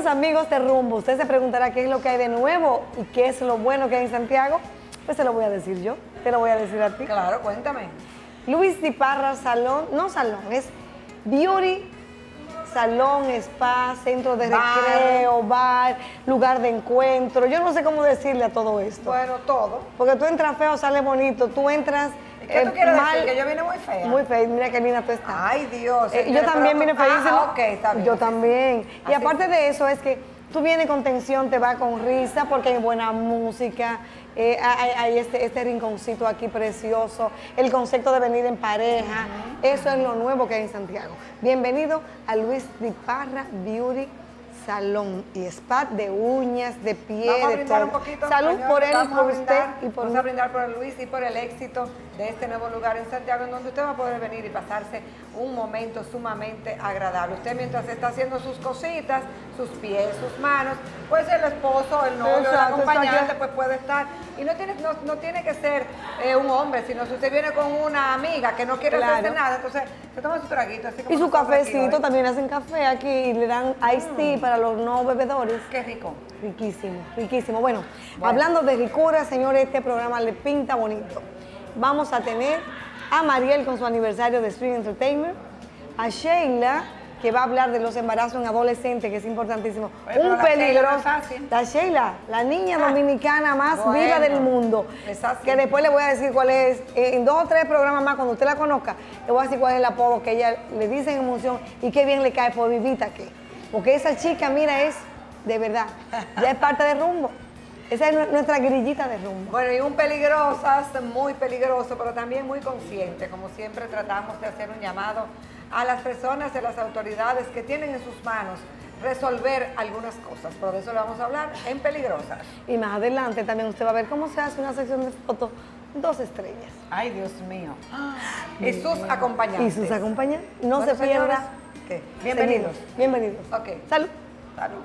Queridos amigos de Rumbo, usted se preguntará qué es lo que hay de nuevo y qué es lo bueno que hay en Santiago. Pues se lo voy a decir yo, te lo voy a decir a ti. Claro, cuéntame. Luis Di Parra Salón, no salón, es Beauty, salón, spa, centro de recreo, bar, lugar de encuentro. Yo no sé cómo decirle a todo esto. Bueno, todo. Porque tú entras feo, sale bonito, tú entras... ¿Qué tú quieres decir? Que yo vine muy fea. Muy fea, mira qué linda tú estás. Ay, Dios. Yo también vine feísima. Ok, está bien. Yo también. Así Y aparte de eso es que tú vienes con tensión, te vas con risa porque hay buena música, hay este rinconcito aquí precioso, el concepto de venir en pareja, eso es lo nuevo que hay en Santiago. Bienvenido a Luis Di Parra Beauty Salón y spa de uñas, de piel, Vamos a de brindar todo. un poquito. Salud Señor, por él, vamos por a usted brindar, y por vamos mí. a brindar por Luis y por el éxito de este nuevo lugar en Santiago, en donde usted va a poder venir y pasarse un momento sumamente agradable. Usted mientras está haciendo sus cositas, sus pies, sus manos, pues el esposo, el novio, el Exacto, acompañante, exacto. pues puede estar. Y no tiene que ser un hombre, sino si usted viene con una amiga que no quiere Claro. hacerse nada, entonces se toma su traguito. Así como Y su nosotros aquí cafecito, hoy. también hacen café aquí y le dan iced tea para los no bebedores. Qué rico. Riquísimo, riquísimo. Bueno, hablando de ricura, señores, este programa le pinta bonito. Vamos a tener a Mariel con su aniversario de Street Entertainment, a Sheila, que va a hablar de los embarazos en adolescentes, que es importantísimo. Oye, pero Un la Sheila peligro. no es fácil. La Sheila, la niña dominicana más Bueno, viva del mundo. es así. Que después le voy a decir cuál es, en 2 o 3 programas más, cuando usted la conozca, le voy a decir cuál es el apodo que ella le dice en emoción y qué bien le cae por vivita que. Porque esa chica, mira, es de verdad, ya es parte de Rumbo. Esa es nuestra grillita de Rumbo. Bueno, y un peligrosas, muy peligroso, pero también muy consciente. Como siempre tratamos de hacer un llamado a las personas y a las autoridades que tienen en sus manos resolver algunas cosas. Pero de eso le vamos a hablar en Peligrosas. Y más adelante también usted va a ver cómo se hace una sección de fotos 2 estrellas. Ay, Dios mío. Y sus acompañantes. Y sus acompañantes. No Bueno, se pierda. señores, ¿qué? Bienvenidos. Seguimos. Bienvenidos. Ok. Salud. Salud.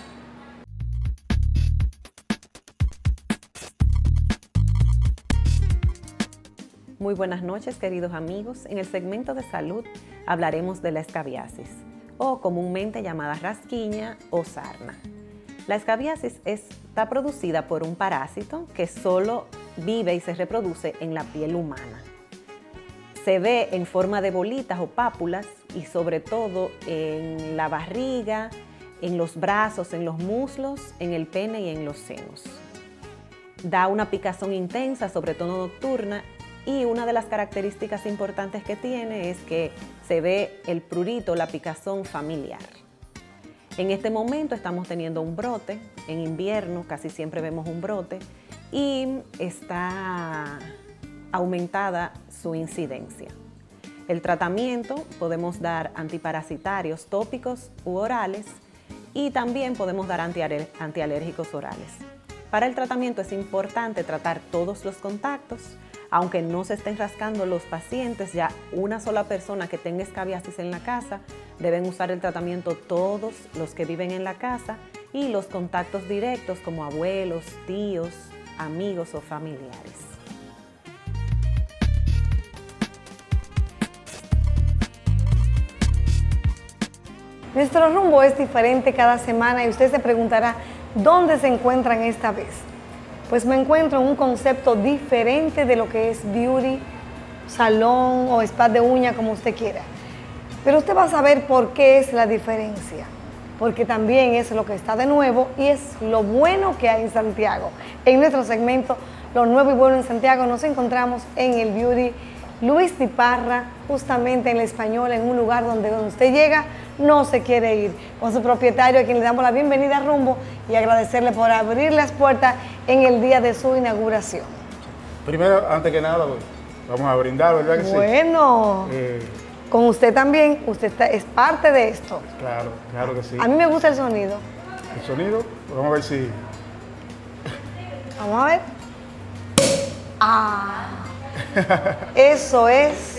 Muy buenas noches, queridos amigos. En el segmento de salud hablaremos de la escabiasis, o comúnmente llamada rasquiña o sarna. La escabiasis está producida por un parásito que solo vive y se reproduce en la piel humana. Se ve en forma de bolitas o pápulas y sobre todo en la barriga, en los brazos, en los muslos, en el pene y en los senos. Da una picazón intensa, sobre todo nocturna, y una de las características importantes que tiene es que se ve el prurito, la picazón familiar. En este momento estamos teniendo un brote, en invierno casi siempre vemos un brote y está aumentada su incidencia. El tratamiento podemos dar antiparasitarios tópicos u orales y también podemos dar antialérgicos orales. Para el tratamiento es importante tratar todos los contactos. Aunque no se estén rascando los pacientes, ya una sola persona que tenga escabiasis en la casa, deben usar el tratamiento todos los que viven en la casa y los contactos directos como abuelos, tíos, amigos o familiares. Nuestro rumbo es diferente cada semana y usted se preguntará, ¿dónde se encuentran esta vez? Pues me encuentro en un concepto diferente de lo que es beauty, salón o spa de uña, como usted quiera. Pero usted va a saber por qué es la diferencia, porque también es lo que está de nuevo y es lo bueno que hay en Santiago. En nuestro segmento, lo nuevo y bueno en Santiago, nos encontramos en el Beauty Luis Di Parra, justamente en el Español, en un lugar donde usted llega, no se quiere ir, con su propietario, a quien le damos la bienvenida a Rumbo y agradecerle por abrir las puertas en el día de su inauguración. Primero, antes que nada, pues, vamos a brindar, ¿verdad que sí? Bueno, con usted también, usted es parte de esto. Claro, claro que sí. A mí me gusta el sonido. El sonido, pues vamos a ver si... Vamos a ver. Ah, eso es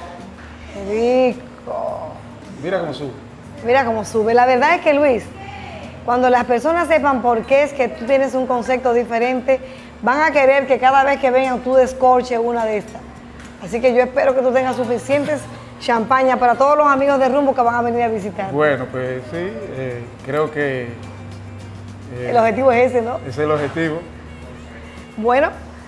rico. Mira cómo sube. Mira cómo sube. La verdad es que, Luis, cuando las personas sepan por qué es que tú tienes un concepto diferente, van a querer que cada vez que vengan tú descorches una de estas. Así que yo espero que tú tengas suficientes champaña para todos los amigos de Rumbo que van a venir a visitar. Bueno, pues sí, creo que El objetivo es ese, ¿no? Ese es el objetivo. Bueno,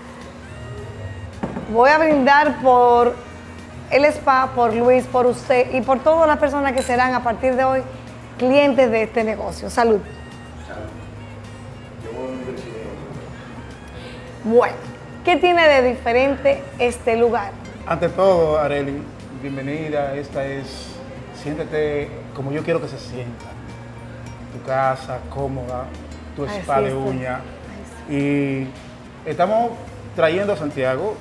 voy a brindar por el spa, por Luis, por usted y por todas las personas que serán a partir de hoy clientes de este negocio. Salud. Bueno, ¿qué tiene de diferente este lugar? Ante todo, Arely, bienvenida. Siéntete como yo quiero que se sienta. Tu casa, cómoda, tu spa de uña. Y estamos trayendo a Santiago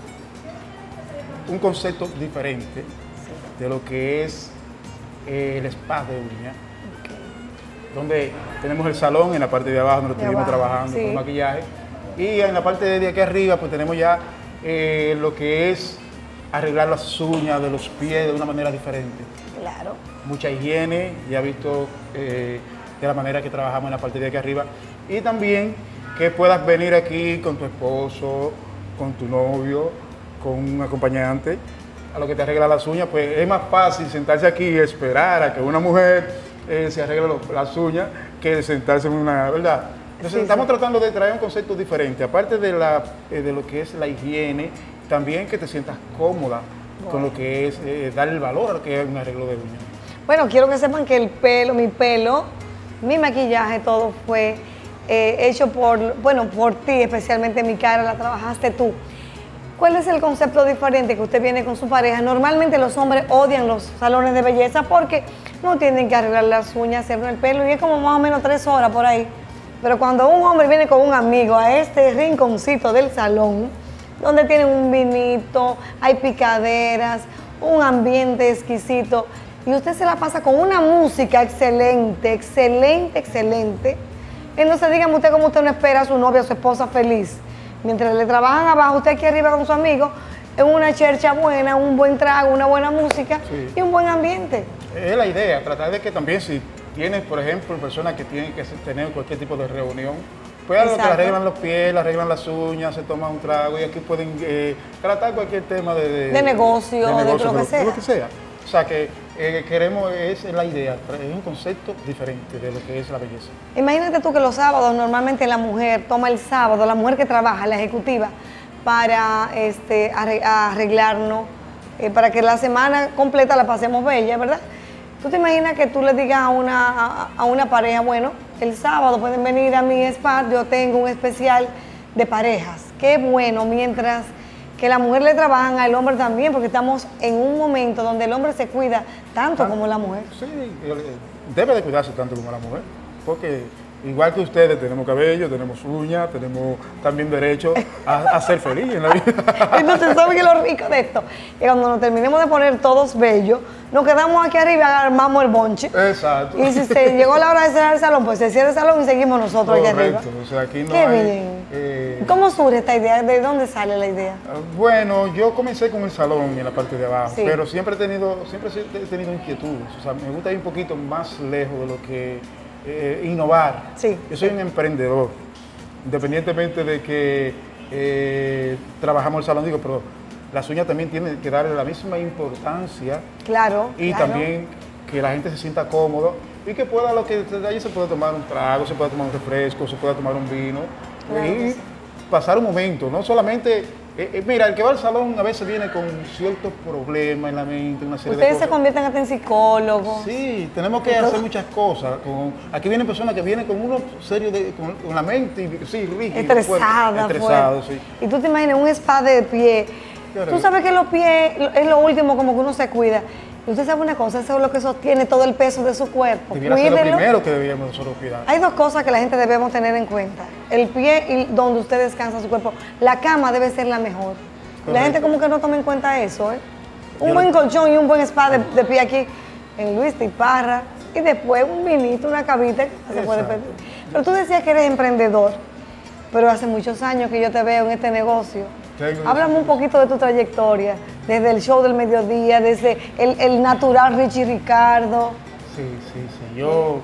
un concepto diferente de lo que es el spa de uña, donde tenemos el salón en la parte de abajo donde estuvimos trabajando con maquillaje, y en la parte de aquí arriba pues tenemos ya lo que es arreglar las uñas de los pies de una manera diferente. Claro. Mucha higiene, ya visto de la manera que trabajamos en la parte de aquí arriba, y también que puedas venir aquí con tu esposo, con tu novio, con un acompañante, a lo que te arregla las uñas. Pues es más fácil sentarse aquí y esperar a que una mujer se arregle las uñas que sentarse en una, ¿verdad? Entonces estamos tratando de traer un concepto diferente, aparte de lo que es la higiene, también que te sientas cómoda con lo que es dar el valor a lo que es un arreglo de uñas. Bueno, quiero que sepan que mi maquillaje, todo fue hecho por ti, especialmente mi cara, la trabajaste tú. ¿Cuál es el concepto diferente que usted viene con su pareja? Normalmente los hombres odian los salones de belleza porque no tienen que arreglar las uñas, hacerlo el pelo, y es como más o menos 3 horas por ahí. Pero cuando un hombre viene con un amigo a este rinconcito del salón, donde tienen un vinito, hay picaderas, un ambiente exquisito, y usted se la pasa con una música excelente, excelente, excelente. Entonces dígame usted cómo usted no espera a su novia o su esposa feliz. Mientras le trabajan abajo, usted aquí arriba con su amigo, en una chercha buena, un buen trago, una buena música y un buen ambiente. Es la idea, tratar de que también si tienes, por ejemplo, personas que tienen que tener cualquier tipo de reunión, pues a lo que le arreglan los pies, le arreglan las uñas, se toman un trago y aquí pueden tratar cualquier tema de negocio, de lo que sea. De lo que sea. O sea que queremos, es la idea, es un concepto diferente de lo que es la belleza. Imagínate tú que los sábados normalmente la mujer toma el sábado, la mujer que trabaja, la ejecutiva, para arreglarnos, para que la semana completa la pasemos bella, ¿verdad? ¿Tú te imaginas que tú le digas a una pareja, bueno, el sábado pueden venir a mi spa, yo tengo un especial de parejas? Qué bueno, mientras que la mujer le trabajan al hombre también, porque estamos en un momento donde el hombre se cuida tanto como la mujer. Sí, debe de cuidarse tanto como la mujer, porque igual que ustedes tenemos cabello, tenemos uñas, tenemos también derecho a ser feliz en la vida. Entonces, ¿saben qué es lo rico de esto? Que cuando nos terminemos de poner todos bellos, nos quedamos aquí arriba y armamos el bonche. Exacto. Y si se llegó la hora de cerrar el salón, pues se cierra el salón y seguimos nosotros aquí arriba. Correcto, o sea, aquí no qué bien. ¿Cómo surge esta idea? ¿De dónde sale la idea? Bueno, yo comencé con el salón en la parte de abajo, pero siempre he tenido inquietudes. O sea, me gusta ir un poquito más lejos de lo que innovar. Sí. Yo soy un emprendedor, independientemente de que trabajamos el salón, pero las uñas también tienen que darle la misma importancia. Claro. Y también que la gente se sienta cómodo y que pueda, lo que de ahí se pueda tomar un trago, se pueda tomar un refresco, se pueda tomar un vino y pasar un momento, no solamente. Mira, el que va al salón a veces viene con ciertos problemas en la mente, una serie de cosas. Ustedes se convierten hasta en psicólogos. Sí, tenemos que hacer muchas cosas. Aquí vienen personas que vienen con uno serio, con la mente rígida. Estresada, sí. Y tú te imaginas un spa de pie. Tú sabes que los pies es lo último como que uno se cuida. Y usted sabe una cosa, eso es lo que sostiene todo el peso de su cuerpo. Debiera ser lo primero que debíamos nosotros cuidar. Hay 2 cosas que la gente debemos tener en cuenta. El pie y donde usted descansa su cuerpo. La cama debe ser la mejor. Correcto. La gente como que no toma en cuenta eso, ¿eh? Un buen colchón y un buen spa de pie aquí en Luis de Parra. Y después un vinito, una cabita que se puede pedir. Pero tú decías que eres emprendedor. Pero hace muchos años que yo te veo en este negocio. Háblame un poquito de tu trayectoria, desde el show del mediodía, desde el natural Richie Ricardo. Sí. Yo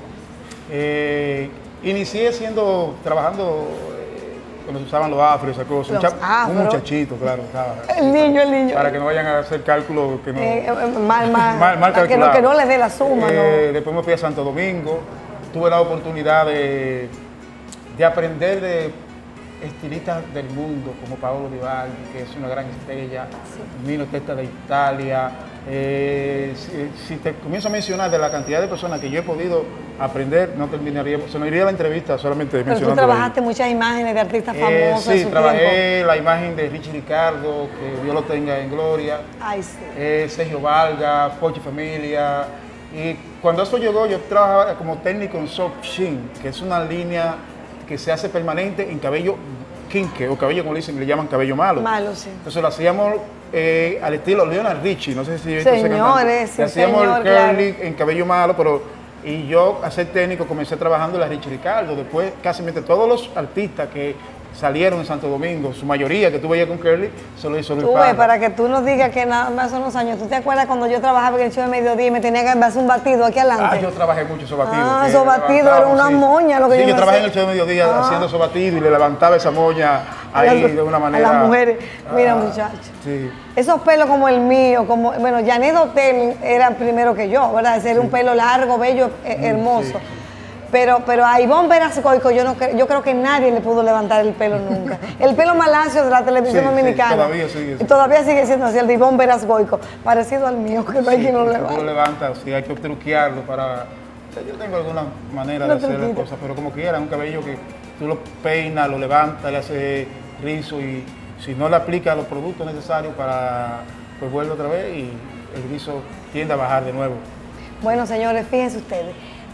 inicié trabajando cuando se usaban los afros, esa cosa. Un muchachito, claro. El niño. Para que no vayan a hacer cálculos que no. Mal calculado. Que no les dé la suma. Después me fui a Santo Domingo. Tuve la oportunidad de de aprender de estilistas del mundo como Paolo Vivaldi, que es una gran estrella, Mino Testa de Italia. Si te comienzo a mencionar de la cantidad de personas que yo he podido aprender, no terminaría, se me iría la entrevista solamente mencionando. Pero tú trabajaste muchas imágenes de artistas famosos. Sí, trabajé la imagen de Richie Ricardo, que Dios lo tenga en gloria. Ay, sí. Sergio Valga, Pochi Familia. Y cuando eso llegó, yo trabajaba como técnico en Soft Sheen, que es una línea que se hace permanente en cabello quinque, o cabello, como le llaman, cabello malo. Malo, sí. Entonces lo hacíamos al estilo Lionel Richie, no sé si señores, sí, hacíamos señor, el curly claro. en cabello malo, y yo a ser técnico comencé trabajando en la Richie Ricardo. Después casi todos los artistas que salieron en Santo Domingo, su mayoría que tú veías con curly, se lo hizo Luis Parra. Para que tú nos digas que nada más son unos años. ¿Tú te acuerdas cuando yo trabajaba en el show de mediodía y me tenía que hacer un batido aquí adelante? Yo trabajé mucho esos batidos. Esos batidos era una moña lo que yo trabajé en el show de mediodía haciendo esos batidos y le levantaba esa moña ahí de una manera. A las mujeres. Mira, muchachos. Sí. Esos pelos como el mío, bueno, Janet Hotel era primero que yo, ¿verdad? Ese era un pelo largo, bello, hermoso. Sí. Pero a Ivonne Veras-Goico yo creo que nadie le pudo levantar el pelo nunca. El pelo malacio de la televisión dominicana. Todavía sigue siendo así, el de Ivonne Veras-Goico, parecido al mío, que no hay quien lo levante. Tú lo levantas, sí, hay que truquearlo para... Yo tengo alguna manera de hacer las cosas, pero como quiera, un cabello que tú lo peinas, lo levantas, le haces rizo y si no le aplicas los productos necesarios para, pues vuelve otra vez y el rizo tiende a bajar de nuevo. Bueno, señores, fíjense ustedes.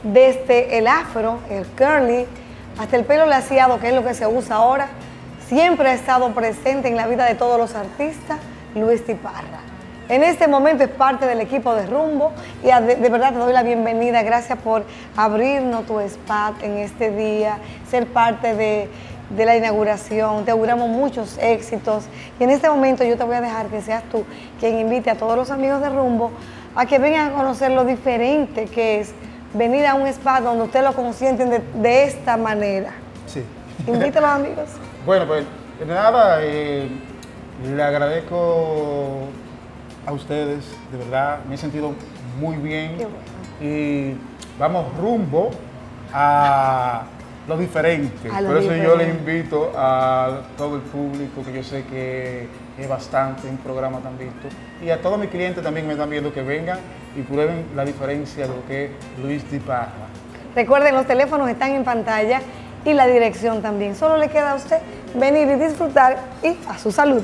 Desde el afro, el curly, hasta el pelo laciado, que es lo que se usa ahora, siempre ha estado presente en la vida de todos los artistas, Luis Di Parra. En este momento es parte del equipo de Rumbo y de verdad te doy la bienvenida. Gracias por abrirnos tu spot en este día, ser parte de la inauguración. Te auguramos muchos éxitos y en este momento yo te voy a dejar que seas tú quien invite a todos los amigos de Rumbo a que vengan a conocer lo diferente que es venir a un spa donde ustedes lo consienten de esta manera. Sí. Invítalos, amigos. Bueno, pues nada, le agradezco a ustedes, de verdad, me he sentido muy bien. Qué bueno. Y vamos rumbo a lo diferente. Por eso yo les invito a todo el público, que yo sé que es bastante, un programa tan visto, y a todos mis clientes también me están viendo, que vengan y prueben la diferencia de lo que es Luis Di Parra. Recuerden, los teléfonos están en pantalla y la dirección también. Solo le queda a usted venir y disfrutar y a su salud.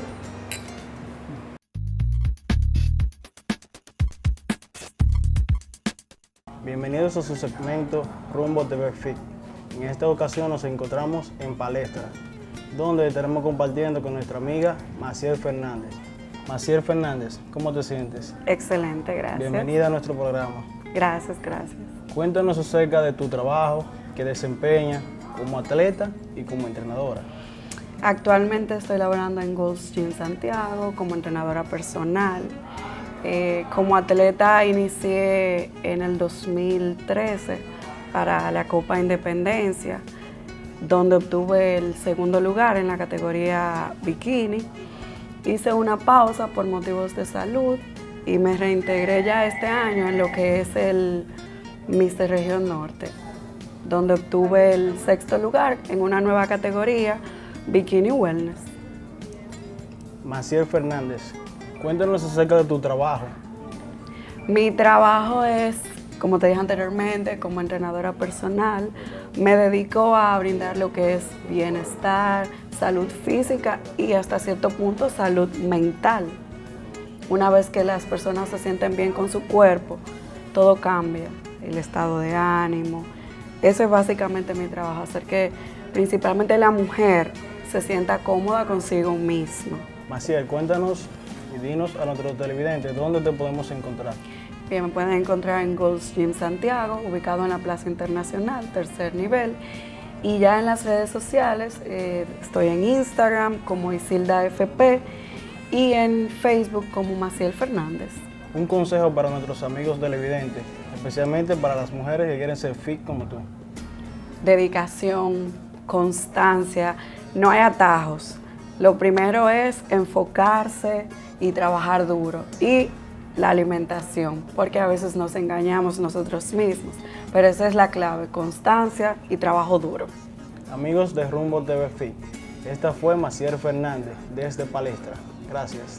Bienvenidos a su segmento Rumbo TV Fit. En esta ocasión nos encontramos en Palestra, donde estaremos compartiendo con nuestra amiga Maciel Fernández. Maciel Fernández, ¿cómo te sientes? Excelente, gracias. Bienvenida a nuestro programa. Gracias, gracias. Cuéntanos acerca de tu trabajo que desempeñas como atleta y como entrenadora. Actualmente estoy laborando en Gold's Gym Santiago como entrenadora personal. Como atleta inicié en el 2013 para la Copa Independencia, donde obtuve el segundo lugar en la categoría bikini. Hice una pausa por motivos de salud y me reintegré ya este año en lo que es el Mister Región Norte, donde obtuve el sexto lugar en una nueva categoría, Bikini Wellness. Maciel Fernández, cuéntanos acerca de tu trabajo. Mi trabajo es, como te dije anteriormente, como entrenadora personal. Me dedico a brindar lo que es bienestar, salud física y hasta cierto punto salud mental. Una vez que las personas se sienten bien con su cuerpo, todo cambia, el estado de ánimo. Eso es básicamente mi trabajo, hacer que principalmente la mujer se sienta cómoda consigo misma. Maciel, cuéntanos y dinos a nuestros televidentes dónde te podemos encontrar. Bien, me pueden encontrar en Gold's Gym Santiago, ubicado en la Plaza Internacional, tercer nivel. Y ya en las redes sociales, estoy en Instagram como Isilda FP y en Facebook como Maciel Fernández. Un consejo para nuestros amigos televidentes, especialmente para las mujeres que quieren ser fit como tú. Dedicación, constancia, no hay atajos. Lo primero es enfocarse y trabajar duro. Y la alimentación, porque a veces nos engañamos nosotros mismos, pero esa es la clave, constancia y trabajo duro. Amigos de Rumbo TV Fit, esta fue Maciel Fernández desde Palestra. Gracias.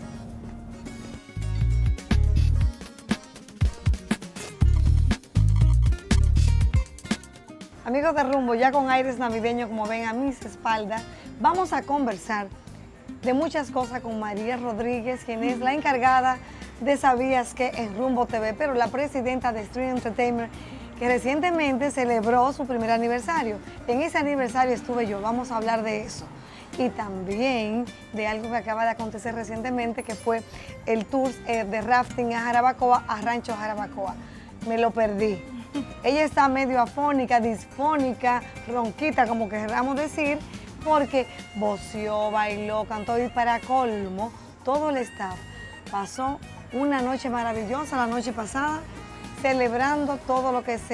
Amigos de Rumbo, ya con aires navideños como ven a mis espaldas, vamos a conversar de muchas cosas con María Rodríguez, quien es la encargada de Sabías que en Rumbo TV, pero la presidenta de Street Entertainment, que recientemente celebró su primer aniversario. En ese aniversario estuve yo, vamos a hablar de eso. Y también de algo que acaba de acontecer recientemente, que fue el tour de rafting a Jarabacoa, a Rancho Jarabacoa. Me lo perdí. Ella está medio afónica, disfónica, ronquita, como queramos decir, porque voció, bailó, cantó y para colmo, todo el staff pasó una noche maravillosa la noche pasada, celebrando todo lo que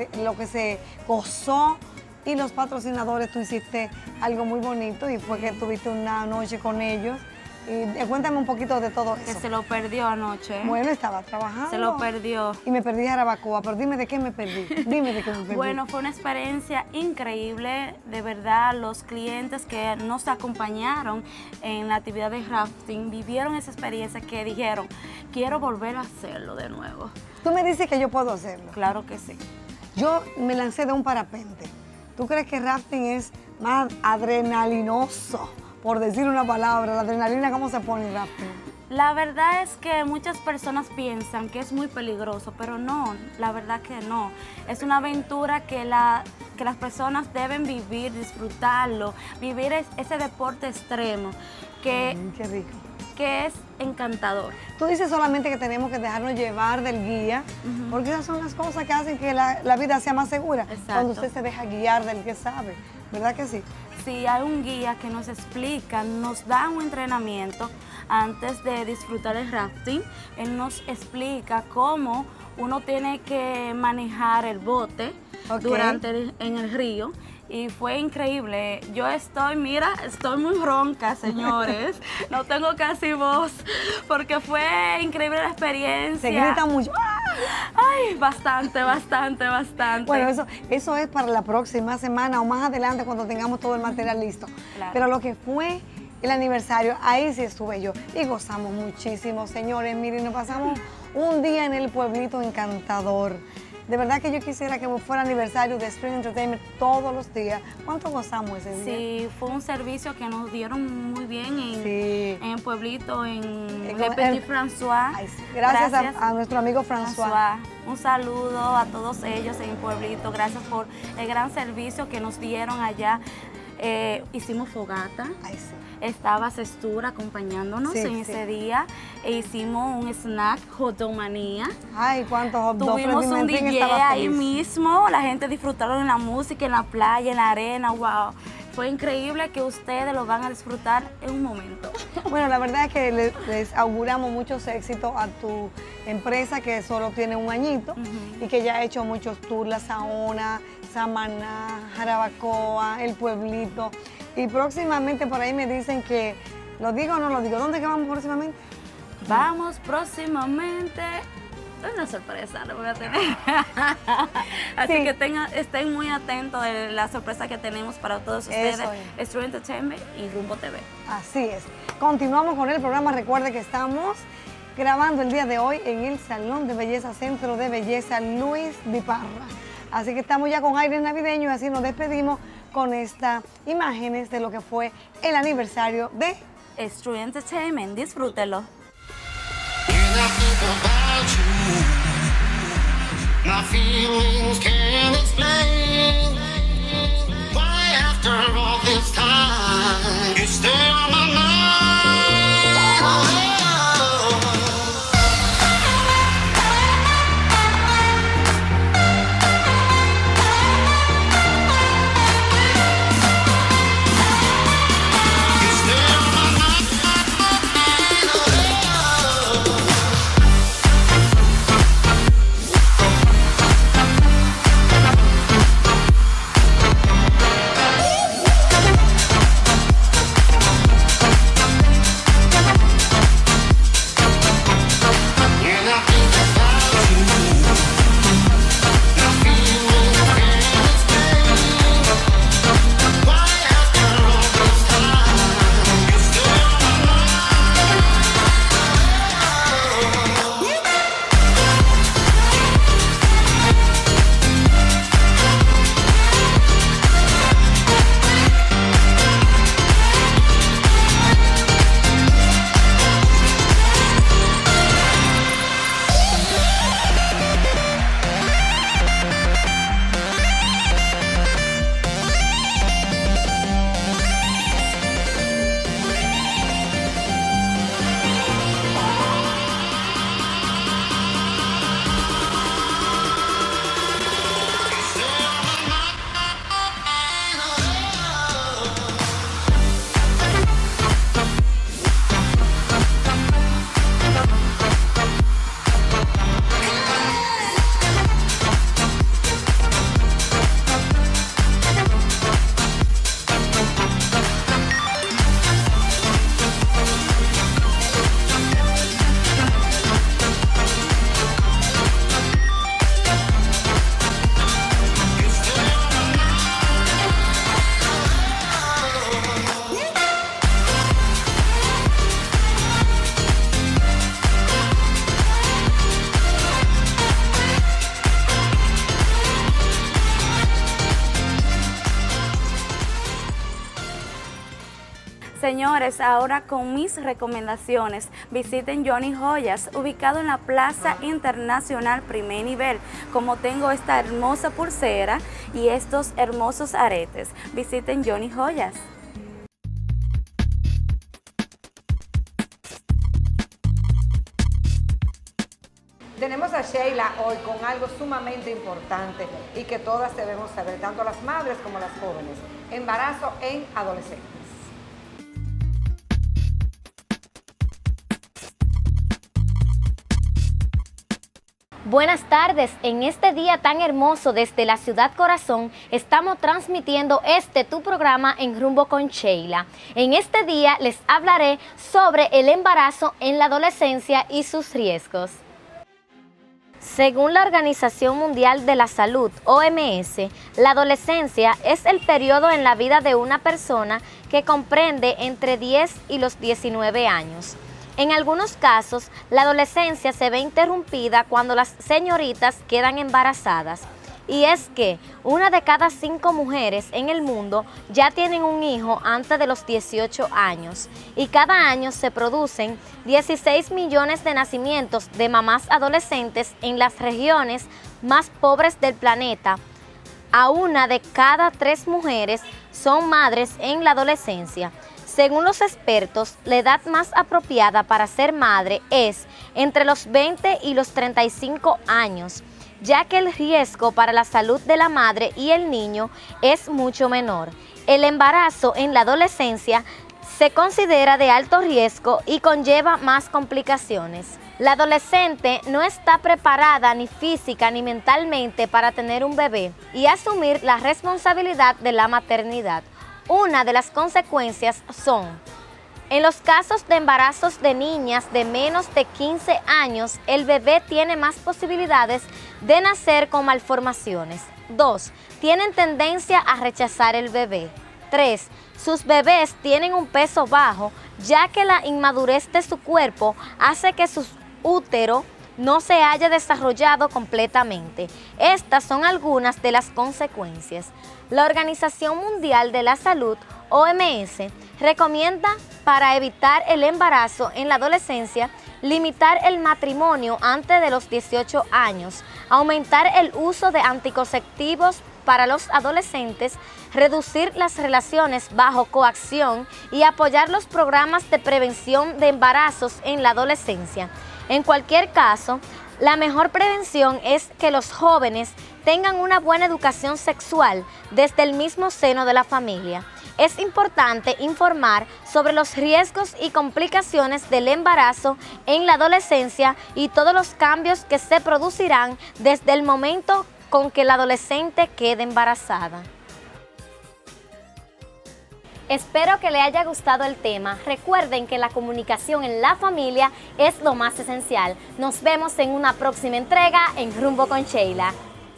se gozó, y los patrocinadores, tú hiciste algo muy bonito y fue que tuviste una noche con ellos. Y cuéntame un poquito de todo eso. Que se lo perdió anoche. Bueno, estaba trabajando. Se lo perdió. Y me perdí Jarabacoa, pero dime de qué me perdí. Dime de qué me perdí. Bueno, fue una experiencia increíble, de verdad. Los clientes que nos acompañaron en la actividad de rafting vivieron esa experiencia que dijeron, quiero volver a hacerlo de nuevo. Tú me dices que yo puedo hacerlo. Claro que sí. Yo me lancé de un parapente. ¿Tú crees que rafting es más adrenalinoso? Por decir una palabra, la adrenalina, ¿cómo se pone en rafting? La verdad es que muchas personas piensan que es muy peligroso, pero no, la verdad que no. Es una aventura que las personas deben vivir, disfrutarlo, vivir ese deporte extremo Qué rico. que es encantador. Tú dices solamente que tenemos que dejarnos llevar del guía, porque esas son las cosas que hacen que la vida sea más segura. Exacto. Cuando usted se deja guiar del que sabe, ¿verdad que sí? Sí, hay un guía que nos explica, nos da un entrenamiento antes de disfrutar el rafting. Él nos explica cómo uno tiene que manejar el bote en el río. Y fue increíble. Yo estoy muy ronca, señores. No tengo casi voz, porque fue increíble la experiencia. Se grita mucho. Ay, bastante. Bueno, eso es para la próxima semana o más adelante cuando tengamos todo el material listo. Claro. Pero lo que fue el aniversario, ahí sí estuve yo. Y gozamos muchísimo, señores. Miren, nos pasamos un día en el pueblito encantador. De verdad que yo quisiera que fuera aniversario de Street Entertainment todos los días. ¿Cuánto gozamos ese día? Sí, fue un servicio que nos dieron muy bien en el pueblito, en Le Petit François. Ay, sí. Gracias a nuestro amigo François. Un saludo a todos ellos en el pueblito. Gracias por el gran servicio que nos dieron allá. Hicimos fogata. Ay, sí. Estaba Cestura acompañándonos en ese día. E hicimos un snack, hot dog manía. Ay, cuántos hot dogs. Tuvimos un DJ ahí mismo. La gente disfrutaron en la música, en la playa, en la arena. Wow. Fue increíble, que ustedes lo van a disfrutar en un momento. Bueno, la verdad es que les auguramos muchos éxitos a tu empresa, que solo tiene un añito y que ya ha hecho muchos tours, La Saona, Samaná, Jarabacoa, El Pueblito. Y próximamente por ahí me dicen que, ¿lo digo o no lo digo? ¿Dónde que vamos próximamente? Vamos próximamente. Es una sorpresa, lo voy a tener. Así que estén muy atentos de la sorpresa que tenemos para todos ustedes. Street Entertainment y Rumbo TV. Así es. Continuamos con el programa. Recuerde que estamos grabando el día de hoy en el Salón de Belleza, Centro de Belleza Luis Di Parra. Así que estamos ya con aires navideños y así nos despedimos con estas imágenes de lo que fue el aniversario de Street Entertainment. Disfrútelo. My feelings can't explain why after all this time you stay on my mind. Oh. You stay on my mind. señores, ahora con mis recomendaciones, visiten Johnny Joyas, ubicado en la Plaza Internacional Primer Nivel, como tengo esta hermosa pulsera y estos hermosos aretes. Visiten Johnny Joyas. Tenemos a Sheila hoy con algo sumamente importante y que todas debemos saber, tanto las madres como las jóvenes. Embarazo en adolescentes. Buenas tardes, en este día tan hermoso desde la Ciudad Corazón estamos transmitiendo tu programa en Rumbo con Sheila. En este día les hablaré sobre el embarazo en la adolescencia y sus riesgos. Según la Organización Mundial de la Salud, OMS, la adolescencia es el periodo en la vida de una persona que comprende entre 10 y los 19 años. En algunos casos, la adolescencia se ve interrumpida cuando las señoritas quedan embarazadas. Y es que 1 de cada 5 mujeres en el mundo ya tienen un hijo antes de los 18 años. Y cada año se producen 16 millones de nacimientos de mamás adolescentes en las regiones más pobres del planeta. A 1 de cada 3 mujeres son madres en la adolescencia. Según los expertos, la edad más apropiada para ser madre es entre los 20 y los 35 años, ya que el riesgo para la salud de la madre y el niño es mucho menor. El embarazo en la adolescencia se considera de alto riesgo y conlleva más complicaciones. La adolescente no está preparada ni física ni mentalmente para tener un bebé y asumir la responsabilidad de la maternidad. Una de las consecuencias son: en los casos de embarazos de niñas de menos de 15 años, el bebé tiene más posibilidades de nacer con malformaciones. 2. Tienen tendencia a rechazar el bebé. 3. Sus bebés tienen un peso bajo, ya que la inmadurez de su cuerpo hace que su útero no se haya desarrollado completamente. Estas son algunas de las consecuencias. La Organización Mundial de la Salud, OMS, recomienda para evitar el embarazo en la adolescencia, limitar el matrimonio antes de los 18 años, aumentar el uso de anticonceptivos para los adolescentes, reducir las relaciones bajo coacción y apoyar los programas de prevención de embarazos en la adolescencia. En cualquier caso, la mejor prevención es que los jóvenes tengan una buena educación sexual desde el mismo seno de la familia. Es importante informar sobre los riesgos y complicaciones del embarazo en la adolescencia y todos los cambios que se producirán desde el momento con que la adolescente quede embarazada. Espero que le haya gustado el tema. Recuerden que la comunicación en la familia es lo más esencial. Nos vemos en una próxima entrega en Rumbo con Sheila.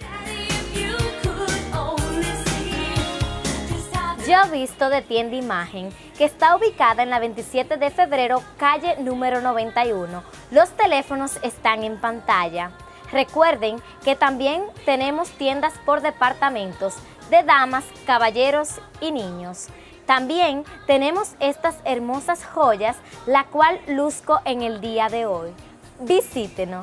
Yo Visto de Tienda Imagen, que está ubicada en la 27 de febrero, calle número 91. Los teléfonos están en pantalla. Recuerden que también tenemos tiendas por departamentos de damas, caballeros y niños. También tenemos estas hermosas joyas, la cual luzco en el día de hoy. Visítenos.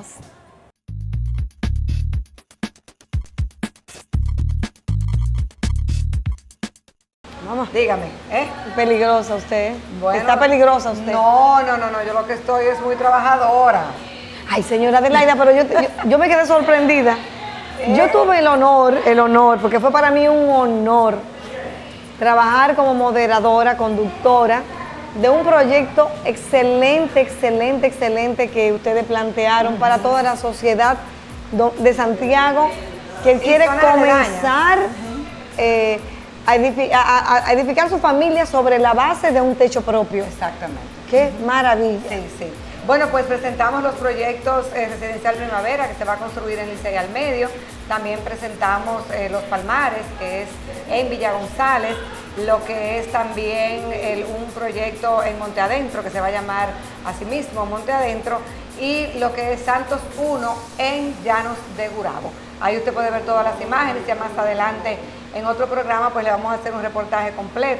Vamos, dígame, ¿eh? Peligrosa usted. Bueno, ¿Está peligrosa usted? No, yo lo que estoy es muy trabajadora. Ay, señora Adelaida, pero yo me quedé sorprendida. Yo tuve el honor, porque fue para mí un honor trabajar como moderadora, conductora de un proyecto excelente que ustedes plantearon para toda la sociedad de Santiago, que quiere comenzar a edificar su familia sobre la base de un techo propio. Exactamente. ¡Qué maravilla! Sí, sí. Bueno, pues presentamos los proyectos Residencial Primavera, que se va a construir en Licey al Medio. También presentamos Los Palmares, que es en Villa González. Lo que es también un proyecto en Monte Adentro, que se va a llamar así mismo Monte Adentro. Y lo que es Santos 1 en Llanos de Gurabo. Ahí usted puede ver todas las imágenes. Ya más adelante en otro programa pues le vamos a hacer un reportaje completo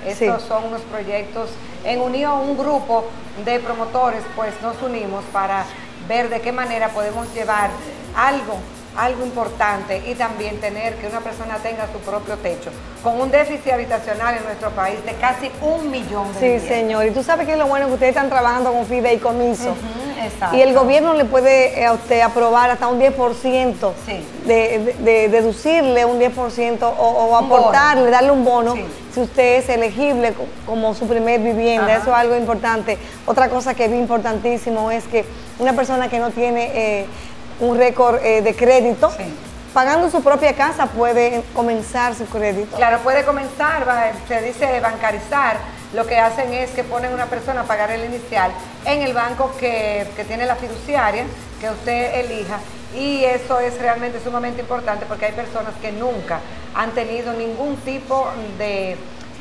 Estos son unos proyectos en unión, un grupo de promotores, pues nos unimos para ver de qué manera podemos llevar algo importante y también tener que una persona tenga su propio techo, con un déficit habitacional en nuestro país de casi 1 millón de viviendas. Sí, señor. Y tú sabes que es lo bueno que ustedes están trabajando con fideicomiso. Exacto. Y el gobierno le puede a usted aprobar hasta un 10%, Sí. de deducirle un 10% o aportarle, darle un bono, Sí. si usted es elegible como su primer vivienda. Ajá. Eso es algo importante. Otra cosa que vi importantísimo es que una persona que no tiene un récord de crédito, Sí. pagando su propia casa puede comenzar su crédito. Claro, puede comenzar, se dice bancarizar. Lo que hacen es que ponen una persona a pagar el inicial en el banco que tiene la fiduciaria, que usted elija. Y eso es realmente sumamente importante porque hay personas que nunca han tenido ningún tipo de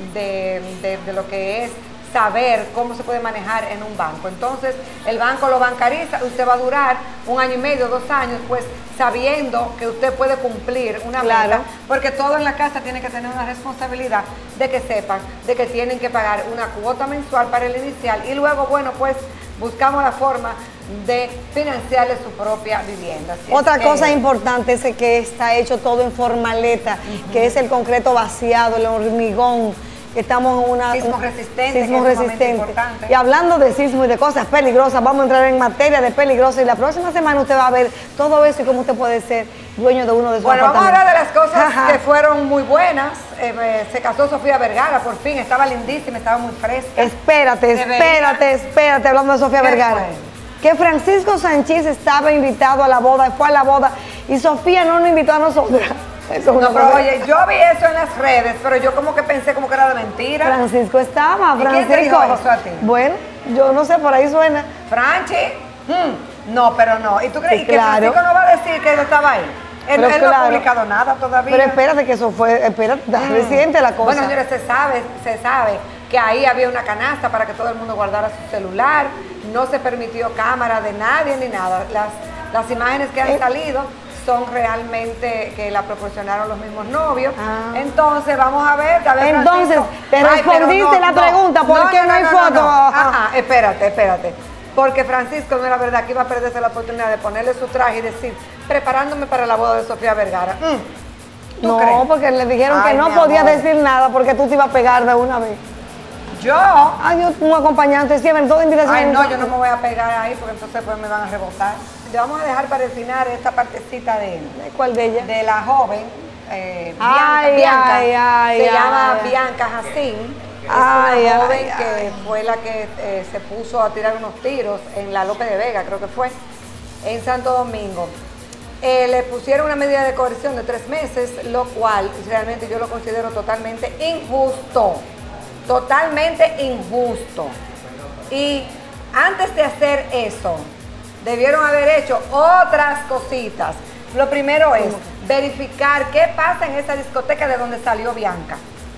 lo que es saber cómo se puede manejar en un banco. Entonces, el banco lo bancariza, usted va a durar 1 año y medio, 2 años, pues sabiendo que usted puede cumplir una meta, porque todo en la casa tiene que tener una responsabilidad de que sepan de que tienen que pagar una cuota mensual para el inicial y luego, bueno, pues buscamos la forma de financiarle su propia vivienda. Otra cosa importante es que está hecho todo en formaleta, que es el concreto vaciado, el hormigón. Estamos en una sismo resistente, sismo que es sumamente resistente. importante. Y hablando de sismo y de cosas peligrosas, vamos a entrar en materia de peligrosas y la próxima semana usted va a ver todo eso y cómo usted puede ser dueño de uno de sus Bueno, vamos a hablar de las cosas Ajá. que fueron muy buenas. Se casó Sofía Vergara, por fin, estaba lindísima, estaba muy fresca. Espérate, hablando de Sofía Vergara. Que Francisco Sánchez estaba invitado a la boda, fue a la boda y Sofía no nos invitó a nosotras. Eso No, pero oye, yo vi eso en las redes, pero yo como que pensé como que era de mentira. Francisco estaba, ¿Y quién te dijo eso a ti? Bueno, yo no sé, por ahí suena. Franchi, no, pero no. ¿Y tú crees Sí, que claro. Francisco no va a decir que él estaba ahí? Él no ha publicado nada todavía. Pero espérate que eso fue, reciente la cosa. Bueno, señores, se sabe que ahí había una canasta para que todo el mundo guardara su celular, no se permitió cámara de nadie ni nada. Las imágenes que han salido son realmente que la proporcionaron los mismos novios. Entonces, vamos a ver. Entonces, te respondiste la pregunta, ¿por qué no hay foto? Espérate. Porque Francisco, no era verdad que iba a perderse la oportunidad de ponerle su traje y decir, preparándome para la boda de Sofía Vergara. No, crees? porque le dijeron que no mi podía amor. decir nada porque tú te ibas a pegar de una vez. Yo. Ay, un acompañante, siempre toda invitación. Ay, no, yo no me voy a pegar ahí porque entonces pues me van a rebotar. Le vamos a dejar para el final esta partecita de ¿Cuál de ella? De la joven, Bianca. Se llama Bianca Jacín. Es una joven que fue la que se puso a tirar unos tiros en la López de Vega, creo que fue, en Santo Domingo. Le pusieron una medida de coerción de 3 meses, lo cual realmente yo lo considero totalmente injusto. Totalmente injusto. Y antes de hacer eso, debieron haber hecho otras cositas. Lo primero es verificar qué pasa en esa discoteca de donde salió Bianca.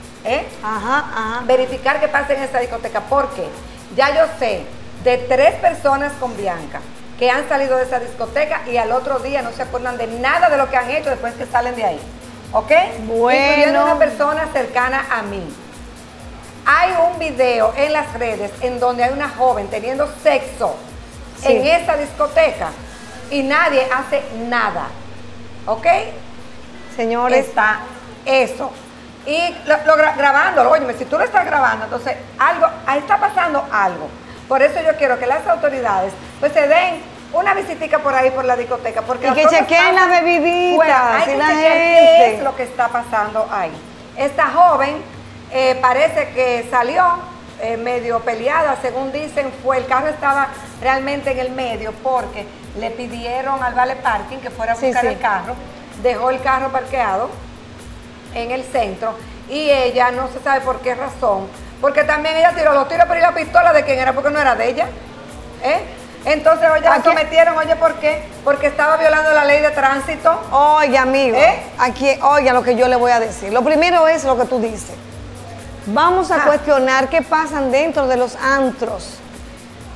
Verificar qué pasa en esa discoteca, porque ya yo sé de 3 personas con Bianca que han salido de esa discoteca y al otro día no se acuerdan de nada de lo que han hecho después que salen de ahí. ¿Ok? Incluyendo una persona cercana a mí. Hay un video en las redes en donde hay una joven teniendo sexo en esa discoteca y nadie hace nada. ¿Ok? Señores. Está eso. Y grabándolo, óyeme, si tú lo estás grabando, entonces ahí está pasando algo. Por eso yo quiero que las autoridades pues se den una visitica por ahí por la discoteca. Porque y que chequeen las bebiditas. Hay que chequear qué es lo que está pasando ahí. Esta joven parece que salió medio peleada, según dicen, el carro estaba realmente en el medio porque le pidieron al Vale Parking que fuera a buscar el carro, dejó el carro parqueado en el centro y ella no se sabe por qué razón, porque también ella tiró los tiros, pero ¿y la pistola de quién era? Porque no era de ella. Entonces, oye, la sometieron, oye, ¿por qué? Porque estaba violando la ley de tránsito. Oye, amigo, oiga lo que yo le voy a decir. Lo primero es lo que tú dices. Vamos a cuestionar qué pasan dentro de los antros.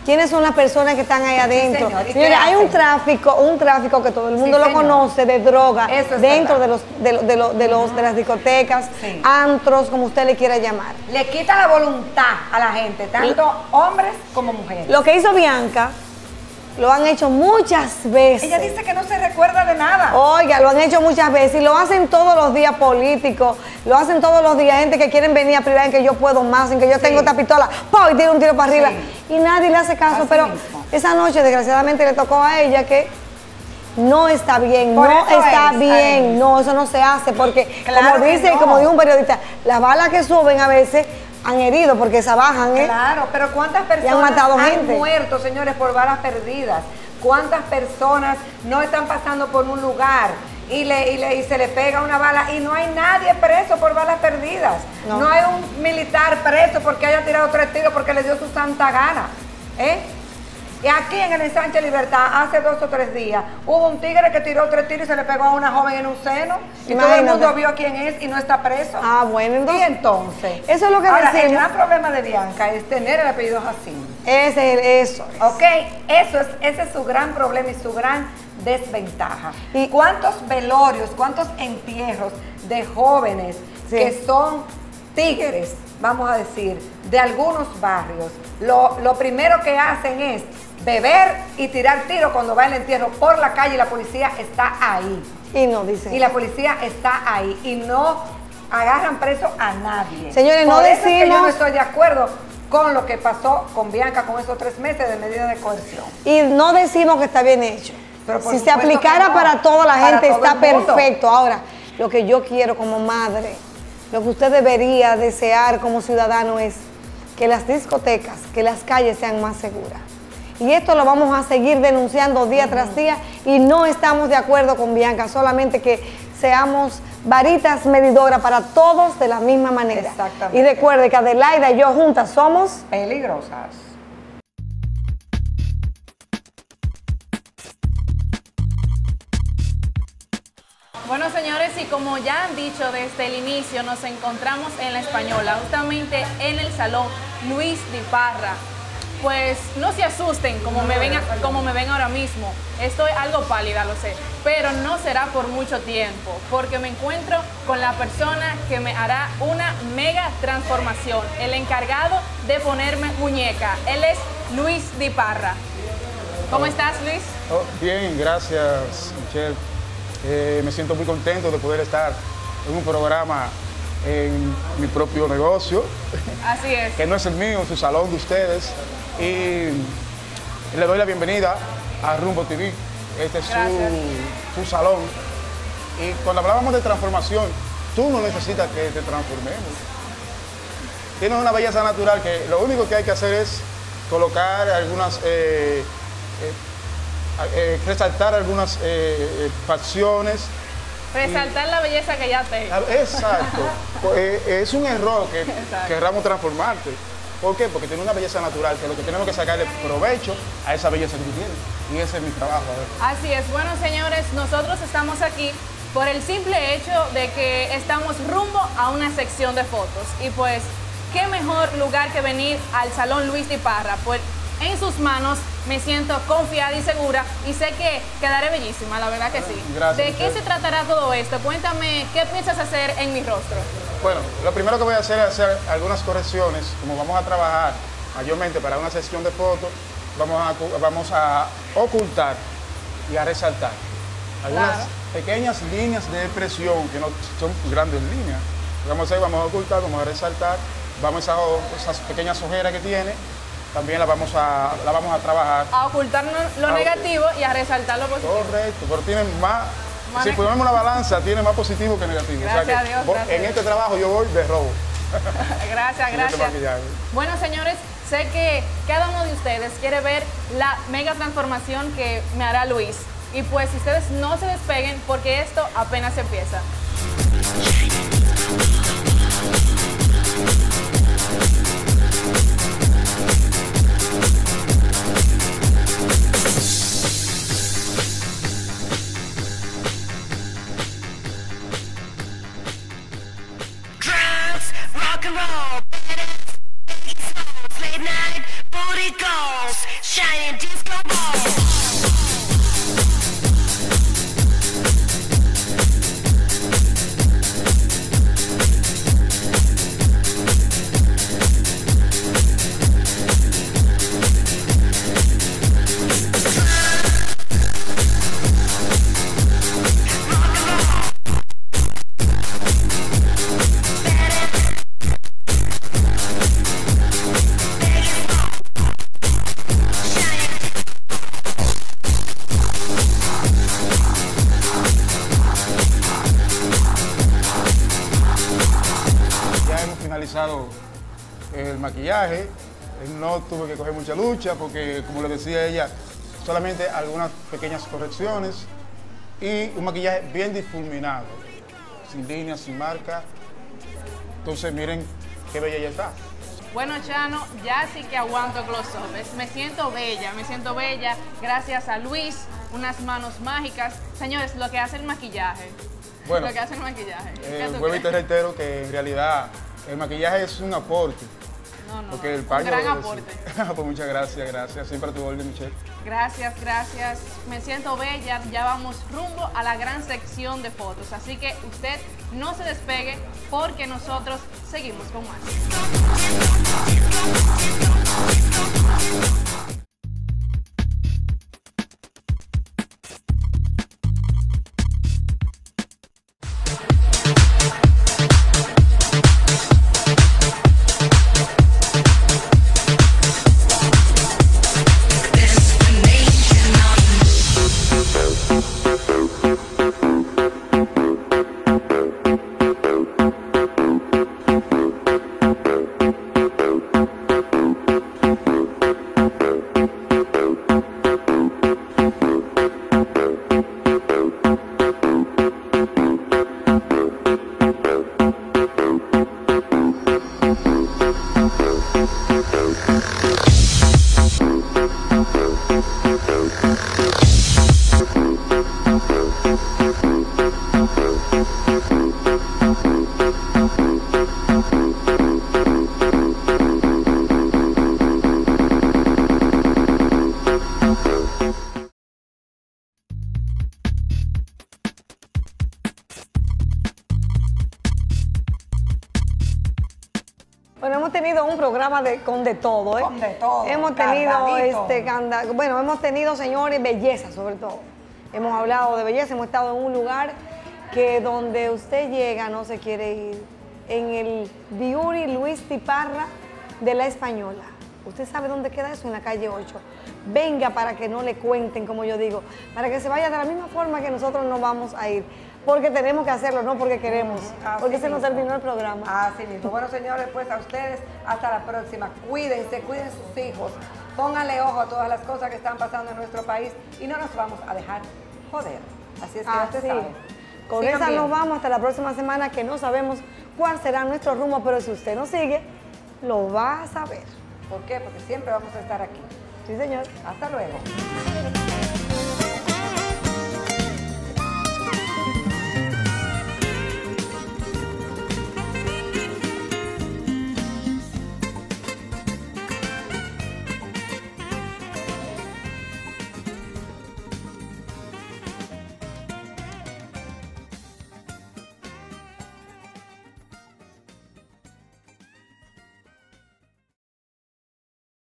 quiénes son las personas que están ahí adentro. señor, ¿y qué Señores, hay un hacen? tráfico que todo el mundo Sí, lo señor. conoce de droga Eso es dentro verdad. de las discotecas, Sí. antros, como usted le quiera llamar. Le quita la voluntad a la gente, tanto hombres como mujeres. Lo que hizo Bianca, lo han hecho muchas veces. Ella dice que no se recuerda de nada. Oiga, lo han hecho muchas veces y lo hacen todos los días políticos, lo hacen todos los días gente que quieren venir a privar en que yo puedo más, en que yo tengo esta pistola, ¡pum! Y tiro un tiro para arriba. Sí. Y nadie le hace caso, Así pero mismo. esa noche desgraciadamente le tocó a ella que no está bien, Por no eso está es, bien, Arelis. no, eso no se hace, porque Claro como que dice, no. como dijo un periodista, las balas que suben a veces han herido porque se bajan, ¿eh? Claro, pero ¿cuántas personas matado han gente. muerto, señores, por balas perdidas? ¿Cuántas personas no están pasando por un lugar y se le pega una bala y no hay nadie preso por balas perdidas? No. No hay un militar preso porque haya tirado 3 tiros porque le dio su santa gana. Y aquí en el ensanche Libertad, hace 2 o 3 días, hubo un tigre que tiró 3 tiros y se le pegó a una joven en un seno. Y todo el Imagínate. mundo vio quién es y no está preso. Ah, bueno, Y entonces, entonces, eso es lo que ahora, el decimos. gran problema de Bianca es tener el apellido Jacín. eso. Ok, ese es su gran problema y su gran desventaja. Y- ¿Cuántos velorios, cuántos entierros de jóvenes Sí. que son tigres, vamos a decir, de algunos barrios? Lo primero que hacen es beber y tirar tiro cuando va el entierro por la calle y la policía está ahí. Y no dicen. Y la policía está ahí y no agarran preso a nadie. Señores, no Por eso es que yo no decimos- estoy de acuerdo con lo que pasó con Bianca con esos 3 meses de medida de coerción. Y no decimos que está bien hecho. Pero por Si se supuesto aplicara que no. para toda la Para gente todo está el mundo. perfecto. Ahora, lo que yo quiero como madre, lo que usted debería desear como ciudadano es que las discotecas, que las calles sean más seguras. Y esto lo vamos a seguir denunciando día tras día y no estamos de acuerdo con Bianca, solamente que seamos varitas medidoras para todos de la misma manera. Exactamente. Y recuerde que Adelaida y yo juntas somos... Peligrosas. Bueno, señores, y como ya han dicho desde el inicio, nos encontramos en La Española, justamente en el Salón Luis Di Parra. Pues no se asusten como me ven ahora mismo. Estoy algo pálida, lo sé, pero no será por mucho tiempo, porque me encuentro con la persona que me hará una mega transformación, el encargado de ponerme muñeca. Él es Luis Di Parra. ¿Cómo estás, Luis? Oh, bien, gracias, Michelle. Me siento muy contento de poder estar en un programa en mi propio negocio, Así es. que no es el mío, es su salón de ustedes. Y le doy la bienvenida a Rumbo TV. Este es Gracias. su salón. Y cuando hablábamos de transformación, tú no necesitas que te transformemos. Tienes una belleza natural que lo único que hay que hacer es colocar algunas, resaltar algunas facciones. Resaltar la belleza que ya tengo. Exacto. Es un error que Exacto. querramos transformarte. ¿Por qué? Porque tiene una belleza natural, que lo que tenemos que sacarle provecho a esa belleza que tú tienes. Y ese es mi trabajo. Así es. Bueno, señores, nosotros estamos aquí por el simple hecho de que estamos rumbo a una sección de fotos. Y pues, qué mejor lugar que venir al Salón Luis Di Parra. Pues en sus manos me siento confiada y segura y sé que quedaré bellísima, la verdad que sí. Gracias, ¿De qué Michelle. se tratará todo esto? Cuéntame, ¿qué piensas hacer en mi rostro? Bueno, lo primero que voy a hacer es hacer algunas correcciones. Como vamos a trabajar mayormente para una sesión de fotos, vamos a ocultar y a resaltar algunas Claro. pequeñas líneas de expresión que no son grandes líneas. Lo que vamos a hacer, vamos a ocultar, vamos a resaltar, vamos a esas pequeñas ojeras que tiene, también la vamos a trabajar. A ocultar lo negativo y a resaltar lo positivo. Correcto, pero tiene más. Más Si ne- ponemos una balanza, tiene más positivo que negativo. Gracias a Dios, gracias a en Dios. este trabajo yo voy de robo. Gracias, Sin este gracias. maquillaje. Bueno, señores, sé que cada uno de ustedes quiere ver la mega transformación que me hará Luis. Y pues ustedes no se despeguen porque esto apenas empieza. Drugs, rock and roll, late night booty calls, maquillaje. No tuve que coger mucha lucha porque, como le decía ella, solamente algunas pequeñas correcciones y un maquillaje bien difuminado, sin líneas, sin marca. Entonces miren qué bella ella está. Bueno, Chano, ya sí que aguanto close-ups. Me siento bella, gracias a Luis, unas manos mágicas. Señores, lo que hace el maquillaje. Bueno, lo que hace el maquillaje. Vuelvo y te reitero que en realidad el maquillaje es un aporte. No, porque el paño, un gran aporte. Pues muchas gracias. Siempre a tu orden, Michelle. Gracias. Me siento bella. Ya vamos rumbo a la gran sección de fotos. Así que usted no se despegue porque nosotros seguimos con más. Bueno, hemos tenido un programa con de todo, ¿eh? Con de todo. Hemos tenido, cargadito. hemos tenido, señores, belleza sobre todo. Hemos hablado de belleza, hemos estado en un lugar que donde usted llega no se quiere ir. En el Beauty Luis Di Parra de La Española. ¿Usted sabe dónde queda eso? En la calle 8. Venga para que no le cuenten, como yo digo, para que se vaya de la misma forma que nosotros nos vamos a ir. Porque tenemos que hacerlo, no porque queremos, porque se nos terminó el programa. Así mismo. Bueno, señores, pues a ustedes, hasta la próxima. Cuídense, cuiden sus hijos. Pónganle ojo a todas las cosas que están pasando en nuestro país y no nos vamos a dejar joder. Así es que usted sabe. Con Sigan esa bien. nos vamos hasta la próxima semana, que no sabemos cuál será nuestro rumbo, pero si usted nos sigue, lo va a saber. ¿Por qué? Porque siempre vamos a estar aquí. Sí, señor. Hasta luego.